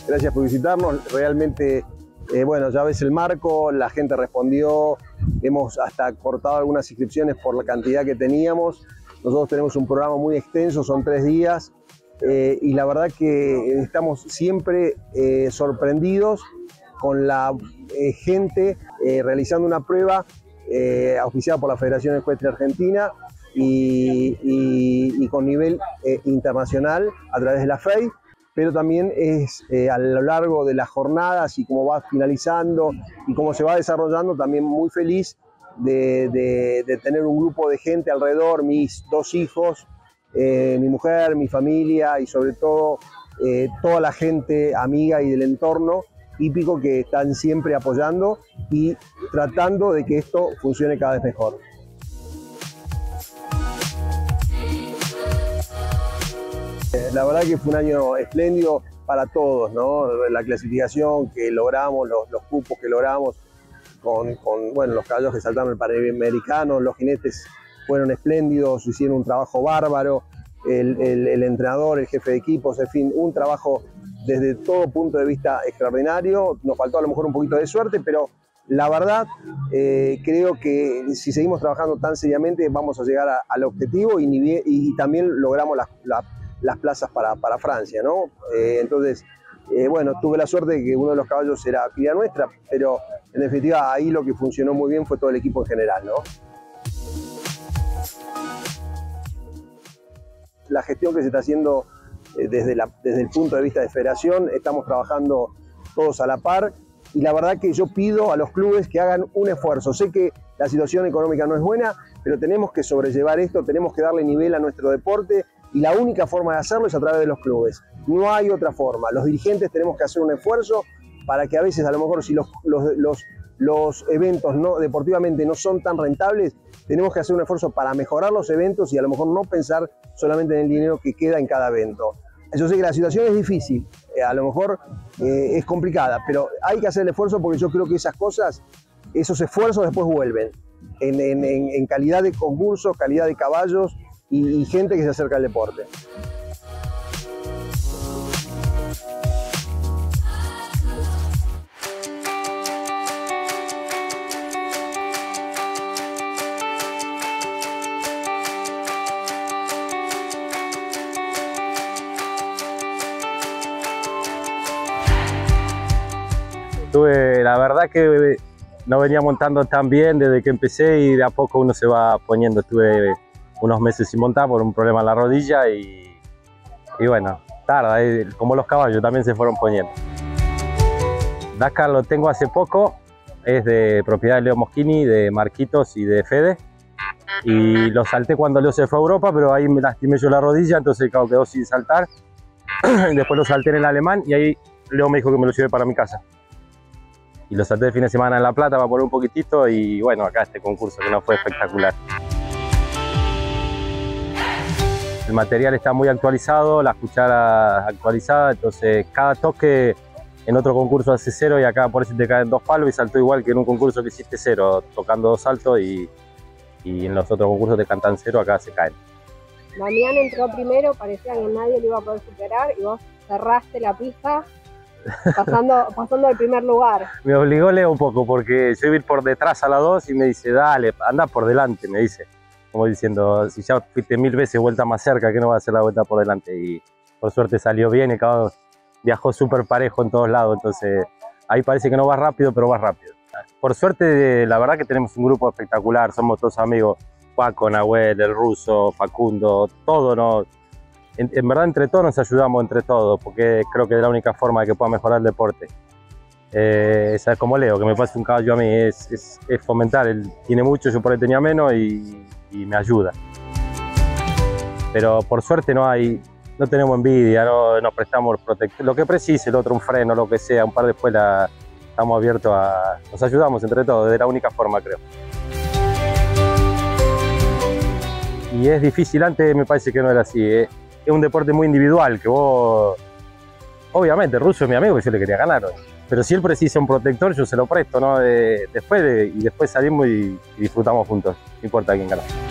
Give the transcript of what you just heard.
gracias por visitarnos. Realmente, bueno, ya ves el marco, la gente respondió, hemos hasta cortado algunas inscripciones por la cantidad que teníamos. Nosotros tenemos un programa muy extenso, son 3 días, y la verdad que estamos siempre sorprendidos con la gente realizando una prueba auspiciada por la Federación Ecuestre Argentina y con nivel internacional a través de la FEI, pero también es a lo largo de las jornadas y cómo va finalizando y cómo se va desarrollando, también muy feliz de tener un grupo de gente alrededor, mis 2 hijos, mi mujer, mi familia y sobre todo toda la gente amiga y del entorno hípico que están siempre apoyando y tratando de que esto funcione cada vez mejor. La verdad que fue un año espléndido para todos, ¿no? La clasificación que logramos, los cupos que logramos con bueno, los caballos que saltaron el Panamericano, los jinetes fueron espléndidos, hicieron un trabajo bárbaro, el entrenador, el jefe de equipos, en fin, un trabajo desde todo punto de vista extraordinario. Nos faltó a lo mejor un poquito de suerte, pero la verdad creo que si seguimos trabajando tan seriamente vamos a llegar al objetivo y también logramos las plazas para Francia, ¿no? Entonces, bueno, tuve la suerte de que uno de los caballos era cría nuestra, pero en definitiva ahí lo que funcionó muy bien fue todo el equipo en general, ¿no? La gestión que se está haciendo desde el punto de vista de federación, estamos trabajando todos a la par y la verdad que yo pido a los clubes que hagan un esfuerzo. Sé que la situación económica no es buena, pero tenemos que sobrellevar esto, tenemos que darle nivel a nuestro deporte y la única forma de hacerlo es a través de los clubes. No hay otra forma. Los dirigentes tenemos que hacer un esfuerzo para que a veces, a lo mejor, si los eventos deportivamente no son tan rentables, tenemos que hacer un esfuerzo para mejorar los eventos y a lo mejor no pensar solamente en el dinero que queda en cada evento. Yo sé que la situación es difícil, a lo mejor es complicada, pero hay que hacer el esfuerzo porque yo creo que esas cosas, esos esfuerzos después vuelven en calidad de concursos, calidad de caballos y gente que se acerca al deporte. La verdad que no venía montando tan bien desde que empecé y de a poco uno se va poniendo. Estuve unos meses sin montar por un problema en la rodilla y bueno, tarda, como los caballos también se fueron poniendo. Dakar lo tengo hace poco, es de propiedad de Leo Moschini, de Marquitos y de Fede. Y lo salté cuando Leo se fue a Europa, pero ahí me lastimé yo la rodilla, entonces el caballo quedó sin saltar. Después lo salté en el alemán y ahí Leo me dijo que me lo lleve para mi casa. Y lo salté el fin de semana en La Plata para poner un poquitito y bueno, acá este concurso que no fue espectacular. El material está muy actualizado, las cucharas actualizadas, entonces cada toque en otro concurso hace 0 y acá por eso te caen 2 palos y saltó igual que en un concurso que hiciste 0, tocando 2 saltos y en los otros concursos te cantan 0, acá se caen. Damián entró primero, parecía que nadie lo iba a poder superar y vos cerraste la pista pasando al primer lugar. Me obligó Leo un poco porque yo iba a ir por detrás a la 2 y me dice, dale, anda por delante, me dice. Como diciendo, si ya fuiste 1000 veces vuelta más cerca, ¿qué no va a hacer la vuelta por delante? Y por suerte salió bien, el caballo viajó súper parejo en todos lados, entonces ahí parece que no va rápido, pero va rápido. Por suerte, la verdad que tenemos un grupo espectacular, somos todos amigos, Paco, Nahuel, el Ruso, Facundo, todo, ¿no? En verdad entre todos nos ayudamos entre todos, porque creo que es la única forma de que pueda mejorar el deporte. Es como Leo, que me pase un caballo a mí, es fomentar, él tiene mucho, yo por ahí tenía menos y me ayuda. Pero por suerte no tenemos envidia, no nos prestamos protección, lo que precise, el otro un freno, lo que sea, un par de espuelas, estamos abiertos nos ayudamos entre todos, es la única forma creo. Y es difícil, antes me parece que no era así, es un deporte muy individual, que vos, obviamente el Ruso es mi amigo que yo le quería ganar, pero si él precisa un protector yo se lo presto, ¿no? Después salimos y disfrutamos juntos, no importa quién gana.